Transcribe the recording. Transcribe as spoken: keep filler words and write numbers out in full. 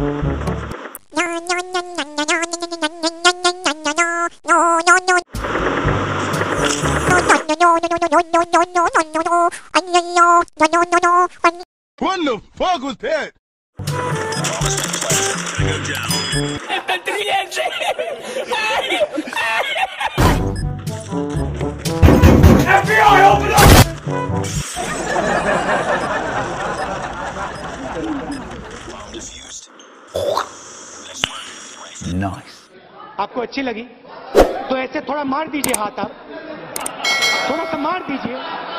What the fuck was that? F B I, open up! Nice. आपको अच्छी लगी तो ऐसे थोड़ा मार दीजिए हाथ, आप थोड़ा सा मार दीजिए.